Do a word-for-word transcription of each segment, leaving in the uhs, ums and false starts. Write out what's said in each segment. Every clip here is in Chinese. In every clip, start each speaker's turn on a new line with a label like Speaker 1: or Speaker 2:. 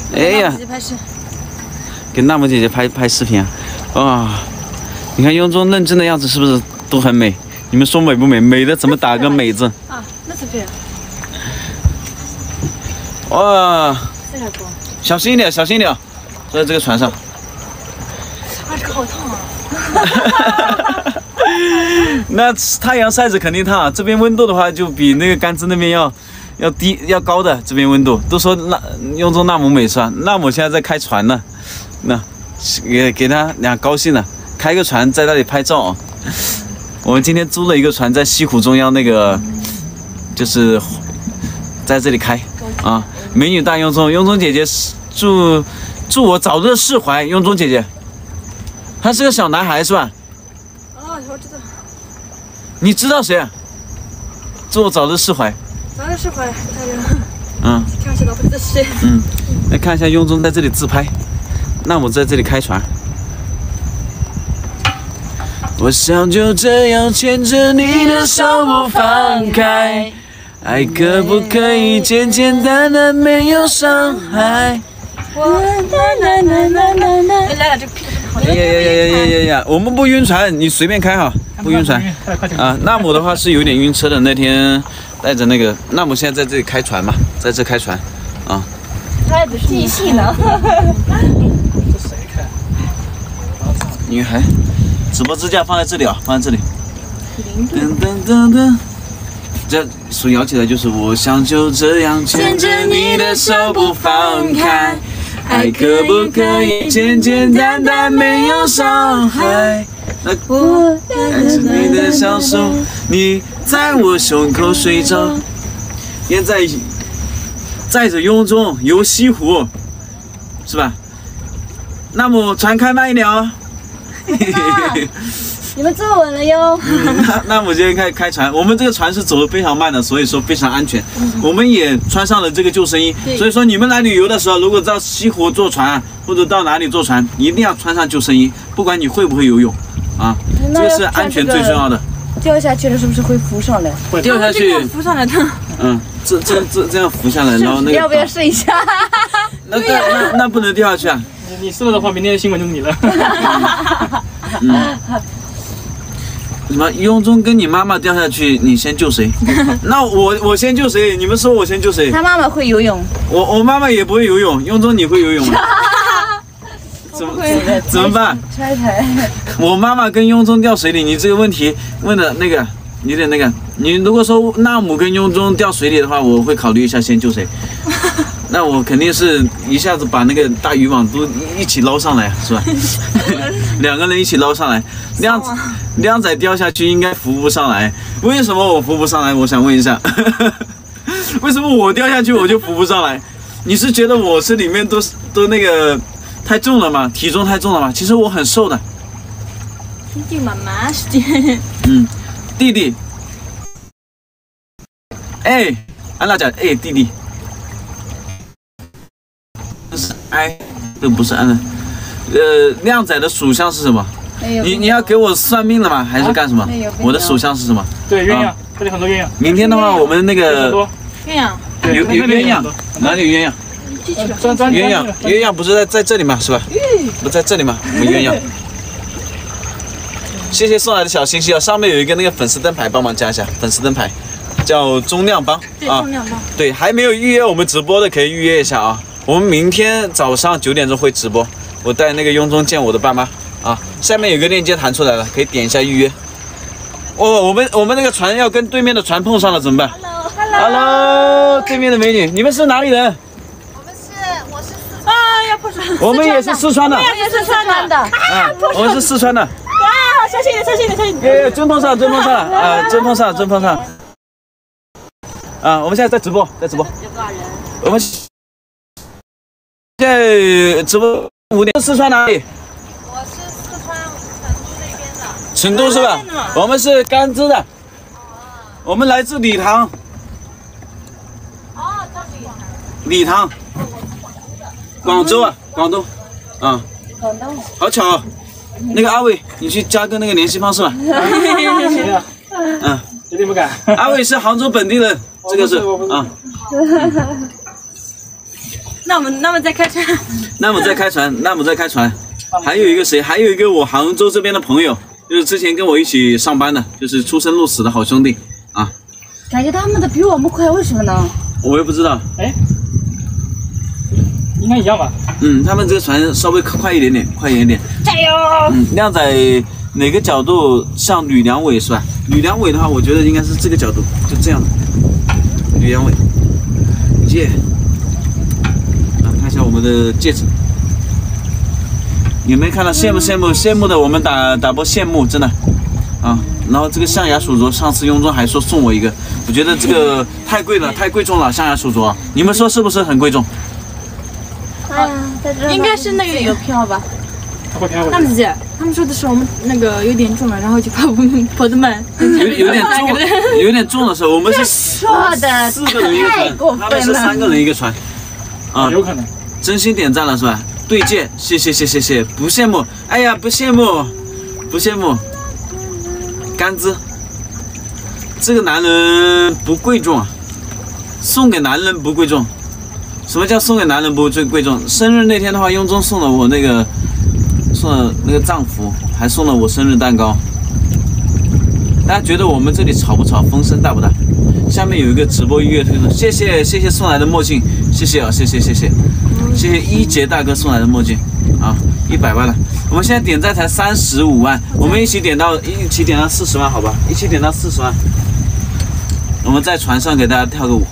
Speaker 1: 哎呀，给纳木姐姐拍拍视频啊！哇、哦，你看雍中认真的样子是不是都很美？你们说美不美？美的怎么打个美字？
Speaker 2: 啊，那是对。
Speaker 1: 哇！小心一点，小心一点，坐在这个船上。
Speaker 2: 啊，这个好烫啊！
Speaker 1: 那太阳晒着肯定烫，这边温度的话就比那个甘孜那边要要低要高的。这边温度都说那雍中纳木美是吧？纳木现在在开船呢，那给给他俩高兴了，开个船在那里拍照。我们今天租了一个船在西湖中央那个，就是在这里开啊。美女大雍中，雍中姐姐祝祝我早日释怀。雍中姐姐，他是个小男孩是吧？
Speaker 2: 哦，我知道。
Speaker 1: 你知道谁啊？祝我早日释怀。
Speaker 2: 早日释怀，大人。
Speaker 1: 嗯。
Speaker 2: 看一下老婆的谁？
Speaker 1: 嗯，来看一下雍中在这里自拍，纳木在这里开船。我想就这样牵着你的手不放开，爱可不可以简简单单没有伤害？
Speaker 2: 我啦啦啦啦啦！来了，这个屁股好
Speaker 1: 呀呀呀呀呀呀呀！我们不晕船，你随便开哈，不晕船。啊，纳木的话是有点晕车的。那天带着那个纳木，现在在这里开船嘛，在这开船，啊。
Speaker 2: 他也是继续呢。
Speaker 3: 这谁开？
Speaker 1: 女孩，直播支架放在这里啊，放在这里。噔噔噔噔。这手摇起来就是我想就这样牵着你的手不放开，爱可不可以简简单单没有伤害？那我看着你的小手，你在我胸口睡着。现在载着雍中游西湖，是吧？那么船开慢一点哦。
Speaker 2: 你们坐稳了哟。
Speaker 1: 嗯、那那我今天开开船，我们这个船是走得非常慢的，所以说非常安全。嗯、我们也穿上了这个救生衣，所以说你们来旅游的时候，如果到西湖坐船或者到哪里坐船，一定要穿上救生衣，不管你会不会游泳，啊，这个是安全最重要的。
Speaker 2: 掉下去了是不是会浮上来？
Speaker 1: 会掉下去，
Speaker 2: 浮上来的。
Speaker 1: 嗯，这这这这样浮下来，然后那个
Speaker 2: 要不要试一下？
Speaker 1: 那那那那不能掉下去啊！
Speaker 3: 你你试了的话，明天的新闻就是你了。
Speaker 1: 嗯。什么？雍中跟你妈妈掉下去，你先救谁？那我我先救谁？你们说我先救谁？
Speaker 2: 他妈妈会游泳。
Speaker 1: 我我妈妈也不会游泳。雍中你会游泳吗？怎么怎么办？
Speaker 2: 拆台。
Speaker 1: 我妈妈跟雍中掉水里，你这个问题问的那个有点那个。你如果说纳木跟雍中掉水里的话，我会考虑一下先救谁。那我肯定是一下子把那个大渔网都一起捞上来，是吧？两个人一起捞上来，靓靓仔掉下去应该浮不上来。为什么我浮不上来？我想问一下，为什么我掉下去我就浮不上来？你是觉得我是里面都都那个太重了吗？体重太重了吗？其实我很瘦的。
Speaker 2: 弟弟妈妈是的。
Speaker 1: 嗯，弟弟。哎，安娜讲，哎，弟弟。是哎，这不是安的，呃，靓仔的属相是什么？你你要给我算命了吗？还是干什么？我的属相是什么？
Speaker 3: 对，鸳鸯，这里很多鸳鸯。
Speaker 1: 明天的话，我们那个
Speaker 2: 鸳鸯
Speaker 1: 有有鸳鸯，哪里有鸳鸯？鸳鸯鸳鸯不是在在这里吗？是吧？不在这里吗？我们鸳鸯。谢谢送来的小星星啊，上面有一个那个粉丝灯牌，帮忙加一下粉丝灯牌，叫中亮帮啊。对，还没有预约我们直播的可以预约一下啊。我们明天早上九点钟会直播，我带那个雍中见我的爸妈啊。下面有个链接弹出来了，可以点一下预约。哦，我们我们那个船要跟对面的船碰上了，怎么办 ？Hello，Hello， 对面的美女，你们是哪里人？
Speaker 4: 我们是，我是四
Speaker 2: 川。啊，要破船。
Speaker 1: 我们也是四川的。
Speaker 2: 我也是四川的。啊，
Speaker 1: 我们是四川的。
Speaker 2: 啊，小心点，小心点，小心
Speaker 1: 点。哎，真碰上，真碰上了啊！真碰上，真碰上。啊，我们现在在直播，在直播。有多少人？我们。现在直播五点，四川哪里？
Speaker 4: 我是四川成都那边的。
Speaker 1: 成都是吧？我们是甘孜的。我们来自理塘。
Speaker 4: 哦，叫理塘。
Speaker 1: 理塘。广州啊，广东。啊。
Speaker 2: 广东。
Speaker 1: 好巧哦，那个阿伟，你去加个那个联系方式吧。
Speaker 3: 行啊。
Speaker 1: 嗯。
Speaker 3: 绝对不敢。
Speaker 1: 阿伟是杭州本地人，这个是啊。
Speaker 2: 那我们那么再开船。
Speaker 1: 那么再开船，那么再开船。还有一个谁？还有一个我杭州这边的朋友，就是之前跟我一起上班的，就是出生入死的好兄弟啊。
Speaker 2: 感觉他们的比我们快，为什么呢？
Speaker 1: 我也不知道。
Speaker 3: 哎，应该一样吧？
Speaker 1: 嗯，他们这个船稍微快一点点，快一点点。
Speaker 2: 加油！
Speaker 1: 嗯，靓仔哪个角度像吕良伟是吧？吕良伟的话，我觉得应该是这个角度，就这样的。吕良伟，耶、yeah ！啊，看一下我们的戒指。有没有看到羡慕羡慕羡慕的？我们打打波羡慕，真的啊。然后这个象牙手镯，上次雍中还说送我一个，我觉得这个太贵了，太贵重了，象牙手镯，你们说是不是很贵重？
Speaker 2: 哎呀，在这应该是那个有票吧？
Speaker 3: 那
Speaker 2: 么姐，他们说的是我们那个有点重了，然后就把我们婆子们
Speaker 1: 有有点重，有点重的时候，我们是
Speaker 2: 说的
Speaker 1: 四个人一个船，他们是三个人一个船，啊，
Speaker 3: 有可能，
Speaker 1: 真心点赞了是吧？对戒，谢谢谢谢谢谢，不羡慕，哎呀不羡慕，不羡慕，甘孜，这个男人不贵重啊，送给男人不贵重。什么叫送给男人不最贵重？生日那天的话，雍中送了我那个，送了那个藏服，还送了我生日蛋糕。大家觉得我们这里吵不吵？风声大不大？下面有一个直播预约推送，谢谢谢谢送来的墨镜，谢谢啊，谢谢谢谢，谢谢一杰大哥送来的墨镜，啊，一百万了。我们现在点赞才三十五万，我们一起点到一起点到四十万，好吧？一起点到四十万，我们在船上给大家跳个舞。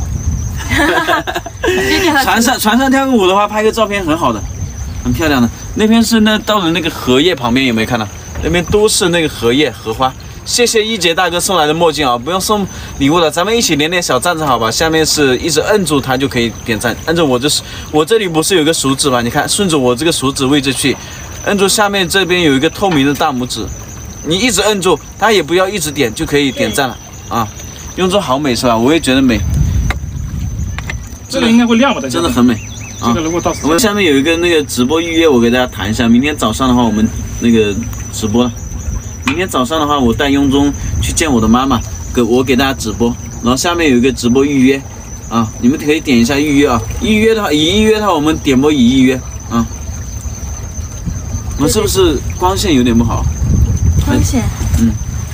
Speaker 1: 船上船上跳个舞的话，拍个照片很好的，很漂亮的。那边是那到了那个荷叶旁边，有没有看到？那边都是那个荷叶荷花。谢谢一杰大哥送来的墨镜啊，不用送礼物了，咱们一起点点小赞赞好吧？下面是一直摁住它就可以点赞，摁着我这是我这里不是有个手指吗？你看，顺着我这个手指位置去，摁住下面这边有一个透明的大拇指，你一直摁住它，也不要一直点就可以点赞了啊。用中好美是吧？我也觉得美。
Speaker 3: 这个应该会亮吧？
Speaker 1: 真的很美。
Speaker 3: 这个如果到
Speaker 1: 我们下面有一个那个直播预约，我给大家谈一下。明天早上的话，我们那个直播了。明天早上的话，我带雍中去见我的妈妈，给我给大家直播。然后下面有一个直播预约，啊，你们可以点一下预约啊。预约的话，已预约的话，我们点播已预约啊。我们是不是光线有点不好？
Speaker 2: 光线。
Speaker 1: 嗯。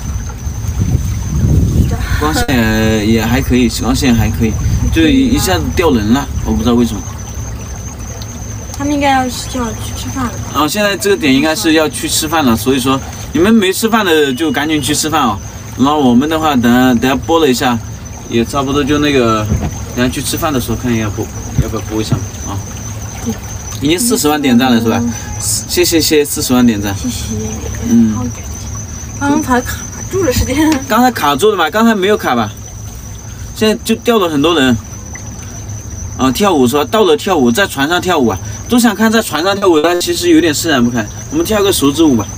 Speaker 1: 光线也还可以，光线还可以。就一下子掉人了，我不知道为什么。
Speaker 2: 他们应该要就要去吃饭了。
Speaker 1: 啊，现在这个点应该是要去吃饭了，所以说你们没吃饭的就赶紧去吃饭啊。然后我们的话，等下等下播了一下，也差不多就那个，等下去吃饭的时候看一下播，要不要播一下啊？对，已经四十万点赞了是吧？谢谢谢谢四十万点赞。
Speaker 2: 谢谢。
Speaker 1: 嗯。
Speaker 2: 刚刚才卡住了时间。
Speaker 1: 刚才卡住了吧？刚才没有卡吧？现在就掉了很多人，啊，跳舞说到了跳舞，在船上跳舞啊，都想看在船上跳舞，但其实有点释然不开。我们跳个手指舞吧，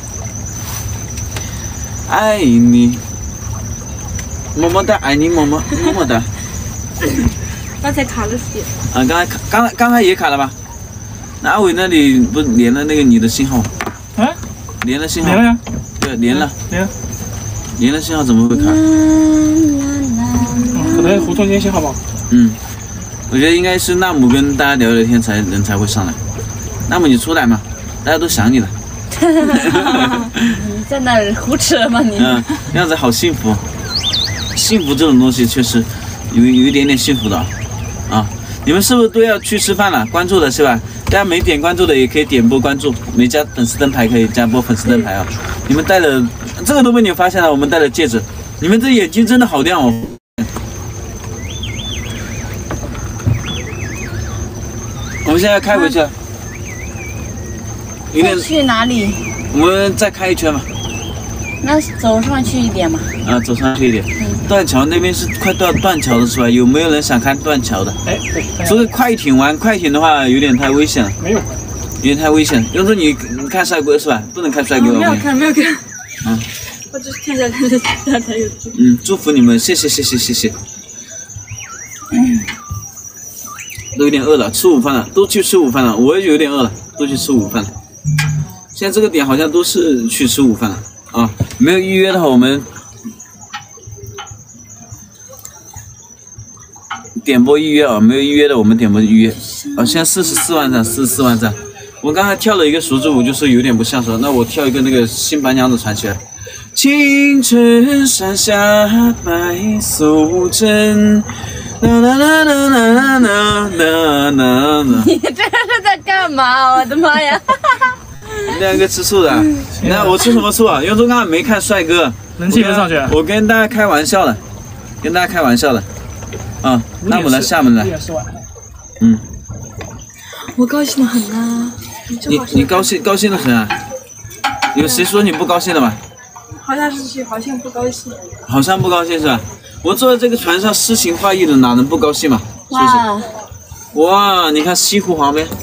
Speaker 1: 爱你，么么哒，爱你么么么么哒。
Speaker 2: 刚才卡了时间。
Speaker 1: 啊，刚才卡，刚才刚才也卡了吧？那阿伟那里不是连了那个你的信号？
Speaker 3: 啊？
Speaker 1: 连了信号？
Speaker 3: 连了呀。
Speaker 1: 对，连了。
Speaker 3: 连了。
Speaker 1: 连了信号怎么会卡？
Speaker 3: 可能胡中间信号吧。
Speaker 1: 嗯，我觉得应该是纳姆跟大家聊聊天才人才会上来。纳姆你出来嘛，大家都想你了。
Speaker 2: 你在那儿胡扯了吗你？
Speaker 1: 嗯，这样子好幸福。幸福这种东西确实有有一点点幸福的啊。你们是不是都要去吃饭了？关注的是吧？大家没点关注的也可以点播关注，没加粉丝灯牌可以加播粉丝灯牌啊。你们戴了这个都被你们发现了，我们戴了戒指，你们这眼睛真的好亮哦。我们现在开回去了，有点
Speaker 2: 去哪里？
Speaker 1: 我们再开一圈吧。
Speaker 2: 那走上去一点嘛。
Speaker 1: 啊，走上去一点。嗯、断桥那边是快到断桥的是吧？有没有人想看断桥的？
Speaker 3: 哎，对。
Speaker 1: 这个快艇玩快艇的话，有点太危险了。
Speaker 3: 没有。
Speaker 1: 有点太危险。要说你你看帅哥是吧？不能看帅哥。
Speaker 2: 没有看，没有看。
Speaker 1: 啊。
Speaker 2: 我只是看下来的，大家有。
Speaker 1: 嗯，祝福你们，谢谢谢谢谢谢。嗯。都有点饿了，吃午饭了，都去吃午饭了。我也有点饿了，都去吃午饭了。现在这个点好像都是去吃午饭了啊！没有预约的话，我们点播预约啊，没有预约的我们点播预约啊。现在四十四万赞，四十四万赞。我刚才跳了一个熟之舞，就是有点不像熟，那我跳一个那个新白娘子传奇来。青城山下白素贞。啦啦啦啦啦啦啦啦！
Speaker 2: 你这是在干嘛？我的妈呀！
Speaker 1: 两个吃醋的，那我吃什么醋啊？永忠刚才没看帅哥，
Speaker 3: 人气没上去。
Speaker 1: 我跟大家开玩笑的，跟大家开玩笑的，啊，那我来厦门来，嗯，
Speaker 2: 我高兴的很呐。
Speaker 1: 你你高兴高兴的很啊？有谁说你不高兴的吗？
Speaker 2: 好像是好像不高兴。
Speaker 1: 好像不高兴是吧？我坐在这个船上诗情画意的，哪能不高兴嘛？是不是？哇，你看西湖旁边，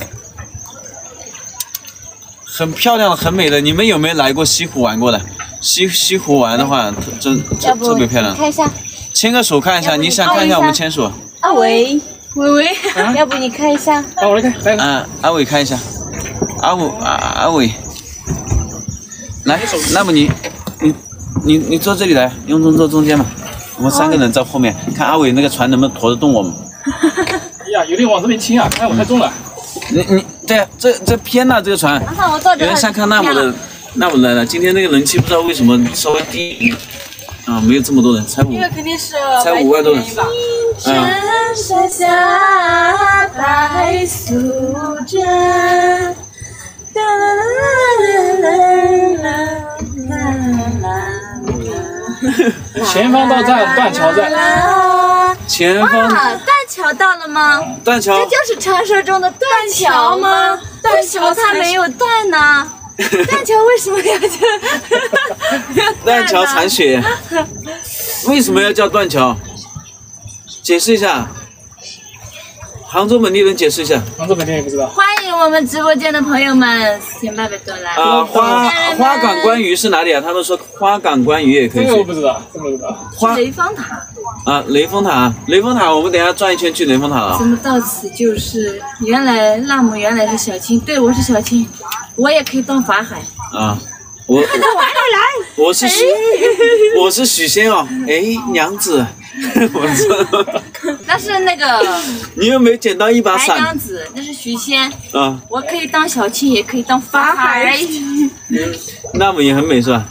Speaker 1: 很漂亮的，很美的。你们有没有来过西湖玩过的？西西湖玩的话，真特特别漂亮。
Speaker 2: 看一下，
Speaker 1: 牵个手看一下，你想看一下我们牵手？
Speaker 2: 阿伟，伟伟，要不你看一下？
Speaker 3: 啊，我来看，来。
Speaker 1: 啊，阿伟看一下，阿伟阿阿伟，来，那么你你你你坐这里来，雍中坐中间嘛。我们三个人在后面，看阿伟那个船能不能驮得动我们。
Speaker 3: 哎呀，有点往这边倾啊，看我太重了。
Speaker 1: 你你对，这这偏了这个船。有点像看纳姆的纳姆来了，今天那个人气不知道为什么稍微低一点，啊，没有这么多人，才五，
Speaker 2: 这个肯定是
Speaker 1: 才五万多人。
Speaker 2: 青城山下白素贞。啦啦啦啦啦啦啦啦。
Speaker 3: 前方到站断桥站。
Speaker 1: 前方。
Speaker 2: 断桥到了吗？
Speaker 1: 断桥。
Speaker 2: 这就是传说中的断桥吗？为什么它没有断呢？断桥为什么要叫？
Speaker 1: 断桥残雪。为什么要叫断桥？解释一下。杭州本地人解释一下。
Speaker 3: 杭州本地人也不知道。
Speaker 2: 欢迎我们直播间的朋友们，千八百多来。
Speaker 1: 啊，花花港观鱼是哪里啊？他们说花港观鱼也可以去。
Speaker 3: 这个我不知道，这个不知道。
Speaker 1: 花
Speaker 2: 雷峰塔。
Speaker 1: 啊，雷峰塔，雷峰塔，我们等一下转一圈去雷峰塔了。
Speaker 2: 怎么到此就是原来纳姆原来是小青，对我是小青，我也可以当法海。
Speaker 1: 啊，我我是许我是许仙哦，哎，娘子。我操！
Speaker 2: 那是那个，
Speaker 1: 你有没有捡到一把伞？
Speaker 2: 白娘子，那是许仙。
Speaker 1: 啊，
Speaker 2: 我可以当小青，也可以当法海。
Speaker 1: 嗯，那么也很美是吧？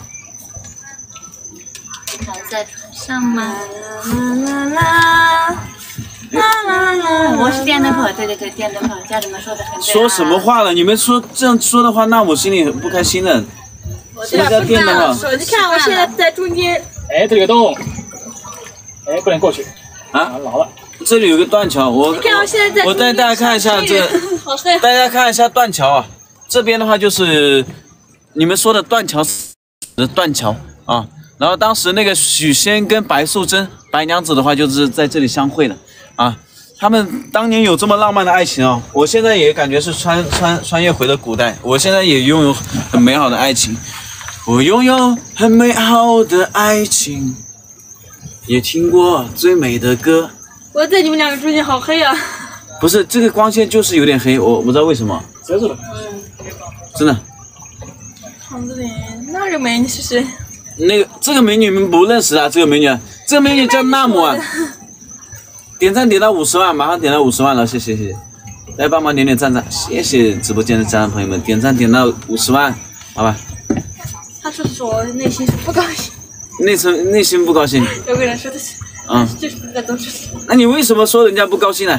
Speaker 2: 躺在船上嘛，啦啦啦啦啦啦！我是电灯泡，对对对，电灯泡，家长们说的很对。
Speaker 1: 说什么话了？你们说这样说的话，那我心里很不开心的。什么叫电灯泡？
Speaker 2: 你看我现在在中间。
Speaker 3: 哎，这里有洞。哎，不能过去
Speaker 1: 啊！
Speaker 3: 牢了。
Speaker 1: 这里有个断桥，我我我带大家看一下这，大家看一下断桥啊。这边的话就是你们说的断桥的断桥啊。然后当时那个许仙跟白素贞、白娘子的话，就是在这里相会的啊。他们当年有这么浪漫的爱情啊，我现在也感觉是穿穿穿越回了古代，我现在也拥有很美好的爱情，我拥有很美好的爱情。也听过最美的歌。
Speaker 2: 我在你们两个中间好黑啊！
Speaker 1: 不是，这个光线就是有点黑，我不知道为什么。
Speaker 3: 遮住了。
Speaker 1: 真的。
Speaker 2: 杭州人，那个美女是谁？
Speaker 1: 那个这个美女你们不认识啊？这个美女，这个美女叫纳姆啊。点赞点到五十万，马上点到五十万了，谢谢谢谢。来帮忙点点赞赞，谢谢直播间的家人朋友们，点赞点到五十万，好吧？
Speaker 2: 他是说内心是不高兴。
Speaker 1: 内层内心不高兴。
Speaker 2: 有个人说的是，
Speaker 1: 嗯，
Speaker 2: 就是那都是。
Speaker 1: 那你为什么说人家不高兴呢？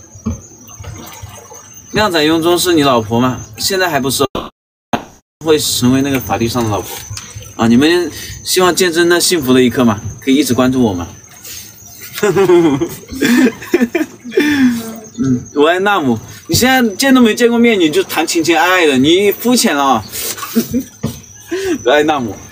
Speaker 1: 靓仔雍中是你老婆吗？现在还不是，会成为那个法律上的老婆啊！你们希望见证那幸福的一刻吗？可以一直关注我吗？嗯，我爱纳姆。你现在见都没见过面，你就谈情情爱爱的，你肤浅了啊！我爱纳姆。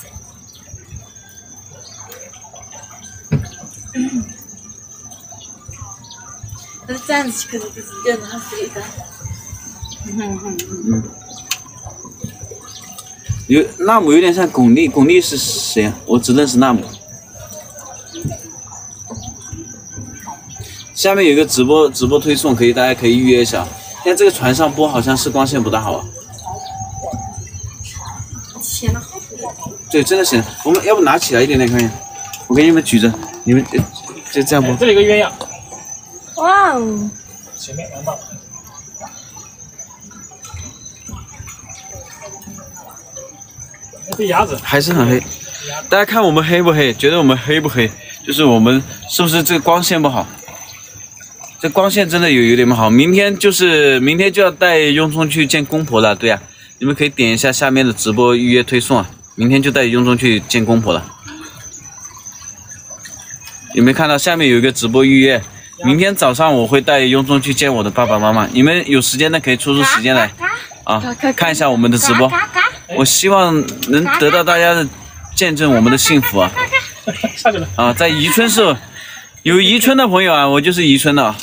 Speaker 2: 那这样子可能就是更难飞的。嗯嗯
Speaker 1: 嗯。有纳姆有点像巩俐，巩俐是谁啊？我只认识纳姆。下面有一个直播直播推送，可以大家可以预约一下。现在这个船上播好像是光线不大好啊。
Speaker 2: 显得好。
Speaker 1: 对，真的显得。我们要不拿起来一点点看看？我给你们举着，你们就这样播。
Speaker 3: 这里有个鸳鸯。
Speaker 2: 哇哦！
Speaker 3: 前面两把。那这鸭子
Speaker 1: 还是很黑。大家看我们黑不黑？觉得我们黑不黑？就是我们是不是这个光线不好？这光线真的有有点不好。明天就是明天就要带雍聪去见公婆了，对呀、啊，你们可以点一下下面的直播预约推送啊。明天就带雍聪去见公婆了。有没有看到下面有一个直播预约？明天早上我会带雍聪去见我的爸爸妈妈。你们有时间的可以抽出时间来啊，看一下我们的直播。我希望能得到大家的见证我们的幸福啊！
Speaker 3: 下去了
Speaker 1: 啊，在宜春市有宜春的朋友啊，我就是宜春的啊。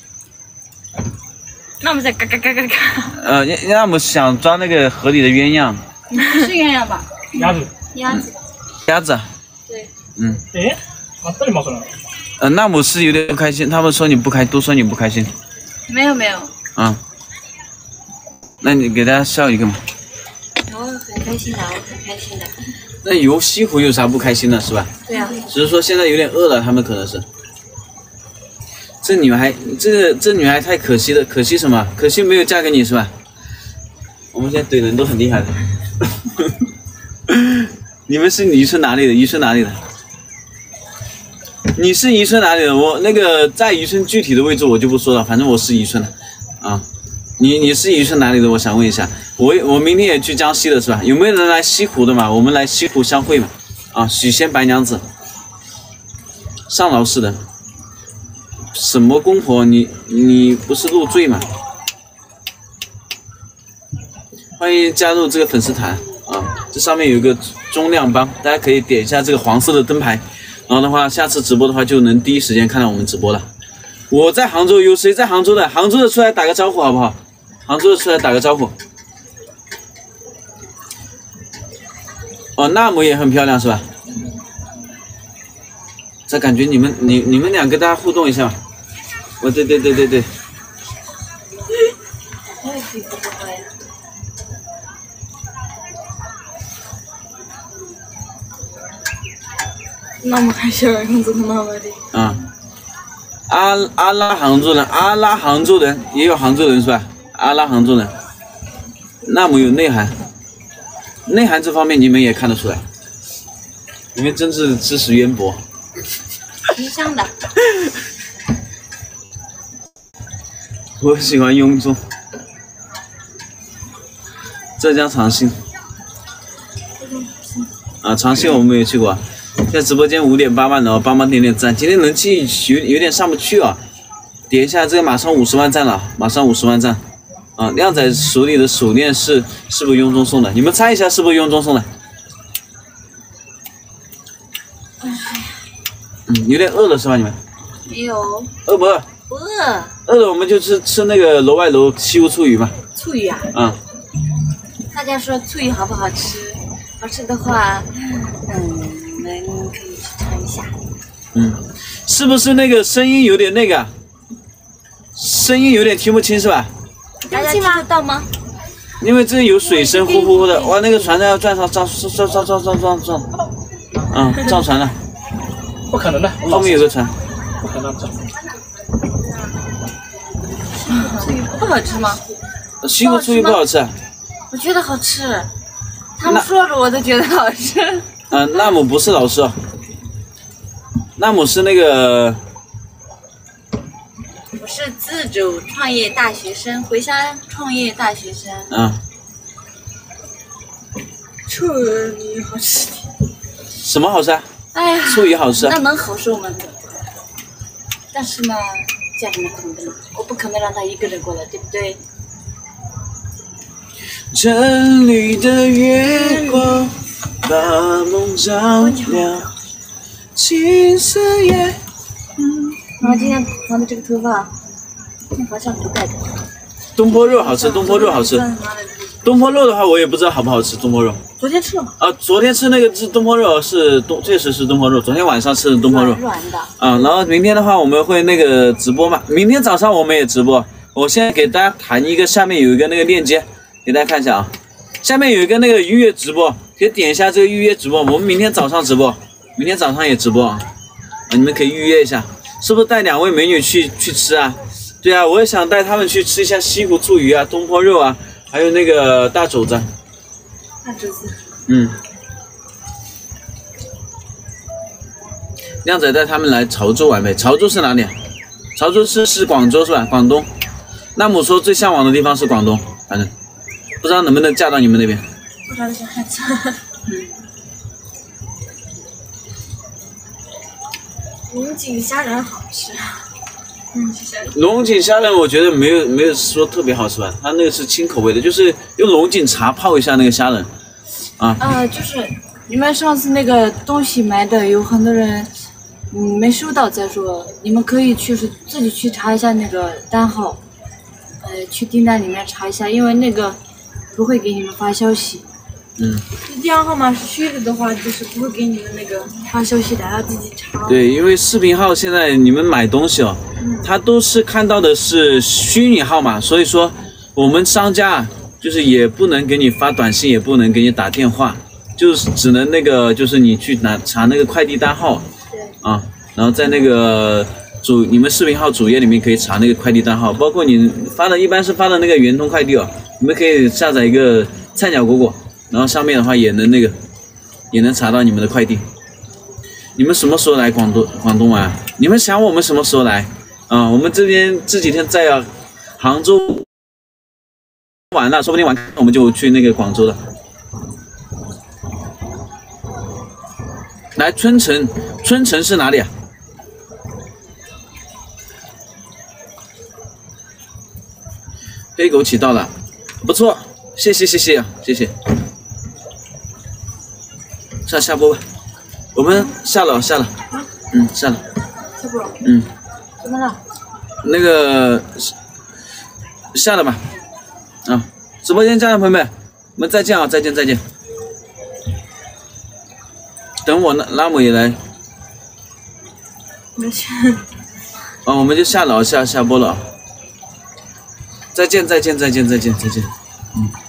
Speaker 2: 那我们再嘎嘎嘎嘎嘎。
Speaker 1: 呃，让我们想抓那个河里的鸳鸯。
Speaker 2: 不是鸳鸯吧？
Speaker 3: 鸭子。
Speaker 2: 鸭子。
Speaker 1: 鸭子。
Speaker 2: 对。
Speaker 1: 嗯。
Speaker 3: 哎，啊，这里冒出来了。
Speaker 1: 呃，纳姆是有点不开心，他们说你不开，都说你不开心。
Speaker 2: 没有没有。
Speaker 1: 嗯。那你给大家笑一个嘛。
Speaker 2: 我很开心的，我很开心的。
Speaker 1: 那游西湖有啥不开心的，是吧？
Speaker 2: 对啊。
Speaker 1: 只是说现在有点饿了，他们可能是。这女孩，这个这女孩太可惜了，可惜什么？可惜没有嫁给你是吧？我们现在怼人都很厉害的。你们是宜春哪里的？宜春哪里的？你是宜春哪里的？我那个在宜春具体的位置我就不说了，反正我是宜春的啊。你你是宜春哪里的？我想问一下，我我明天也去江西的是吧？有没有人来西湖的嘛？我们来西湖相会嘛？啊，许仙白娘子，上劳市的。什么公婆？你你不是入赘吗？欢迎加入这个粉丝团啊！这上面有一个中亮帮，大家可以点一下这个黄色的灯牌，然后的话，下次直播的话就能第一时间看到我们直播了。我在杭州，有谁在杭州的？杭州的出来打个招呼好不好？杭州的出来打个招呼。哦，纳姆也很漂亮是吧？这感觉你们你你们俩跟大家互动一下吧。哦，对对对对对。
Speaker 2: 那么还小样子的那么的。
Speaker 1: 啊，阿阿拉杭州人，阿拉杭州人也有杭州人是吧？阿拉杭州人，那么有内涵，内涵这方面你们也看得出来，你们真是知识渊博。
Speaker 2: 挺香的。
Speaker 1: 我喜欢雍中，浙江长兴。啊，长兴我们也去过。现在直播间五点八万了，帮忙点点赞。今天人气有有点上不去啊，点一下这个马上五十万赞了，马上五十万赞。啊，靓仔手里的手链是是不是雍中送的？你们猜一下是不是雍中送的？嗯，有点饿了是吧？你们？
Speaker 2: 没有。
Speaker 1: 饿不饿？
Speaker 2: 不饿。
Speaker 1: 饿了我们就吃吃那个楼外楼西湖醋鱼嘛。
Speaker 2: 醋鱼啊？
Speaker 1: 嗯。
Speaker 2: 大家说醋鱼好不好吃？好吃的话，嗯，我们可以去尝一下。
Speaker 1: 嗯，是不是那个声音有点那个？声音有点听不清是吧？
Speaker 2: 大家听得到吗？
Speaker 1: 因为这有水声呼呼的，哇，那个船在要撞上撞撞撞撞撞撞撞，嗯，撞船了。
Speaker 3: 不可能的，
Speaker 1: 后面有个船。
Speaker 3: 不可能撞。
Speaker 2: 不好吃吗？
Speaker 1: 西湖醋鱼不好吃。
Speaker 2: 我觉得好吃，他们说着我都觉得好吃。
Speaker 1: 嗯、呃，纳姆不是老师，纳姆是那个。
Speaker 2: 我是自主创业大学生，回乡创业大学生。
Speaker 1: 嗯。
Speaker 2: 醋鱼好吃。
Speaker 1: 什么好吃啊？
Speaker 2: 哎呀，
Speaker 1: 醋鱼好吃。
Speaker 2: 那能好受吗？但是呢，家里面可能我不可能让他一个人过来，对不对？
Speaker 1: 这里的月光把梦照亮，青色夜。
Speaker 2: 嗯，然后今天烫的这个头发，好像不带的。
Speaker 1: 东坡肉好吃，东坡肉好吃。东坡肉的话，我也不知道好不好吃。东坡肉。
Speaker 2: 昨天吃了吗？
Speaker 1: 啊，昨天吃那个是东坡肉，是东确实是东坡肉。昨天晚上吃的东坡肉。
Speaker 2: 软的。
Speaker 1: 啊，然后明天的话我们会那个直播嘛，明天早上我们也直播。我现在给大家弹一个，下面有一个那个链接，给大家看一下啊。下面有一个那个预约直播，可以点一下这个预约直播。我们明天早上直播，明天早上也直播啊，啊，你们可以预约一下。 是不是带两位美女去去吃啊？对啊，我也想带他们去吃一下西湖醋鱼啊、东坡肉啊，还有那个大肘子。
Speaker 2: 大肘子。
Speaker 1: 嗯。靓仔带他们来潮州玩呗。潮州是哪里啊？潮州是是广州是吧？广东。纳姆说最向往的地方是广东，反正不知道能不能嫁到你们那边。
Speaker 2: 不知道小孩子。嗯。龙井虾仁好吃。嗯，虾仁。
Speaker 1: 龙井虾仁我觉得没有没有说特别好吃吧，它那个是清口味的，就是用龙井茶泡一下那个虾仁。啊。
Speaker 2: 呃，就是你们上次那个东西买的，有很多人嗯没收到，再说你们可以去是自己去查一下那个单号，呃，去订单里面查一下，因为那个不会给你们发消息。
Speaker 1: 嗯。
Speaker 2: 电话号码是虚的的话，就是不会给你们那个发消息的，要自己查。
Speaker 1: 对，因为视频号现在你们买东西哦，嗯、他都是看到的是虚拟号码，所以说我们商家就是也不能给你发短信，也不能给你打电话，就是只能那个就是你去拿查那个快递单号。
Speaker 2: 对。
Speaker 1: 啊，然后在那个主你们视频号主页里面可以查那个快递单号，包括你发的一般是发的那个圆通快递哦，你们可以下载一个菜鸟果果。然后上面的话也能那个，也能查到你们的快递。你们什么时候来广东广东玩？你们想我们什么时候来？啊、嗯，我们这边这几天在啊杭州玩了，说不定晚我们就去那个广州了。来春城，春城是哪里啊？黑枸杞到了，不错，谢谢谢谢谢谢。上下播吧，我们下了下了，嗯下了，
Speaker 2: 下播，
Speaker 1: 嗯，
Speaker 2: 怎么了？
Speaker 1: 那个下了吧，啊，直播间家人朋友们，我们再见啊，再见再见。等我拉拉姆也来，
Speaker 2: 没事。
Speaker 1: 啊，我们就下了下下播了，再见再见再见再见再见，嗯。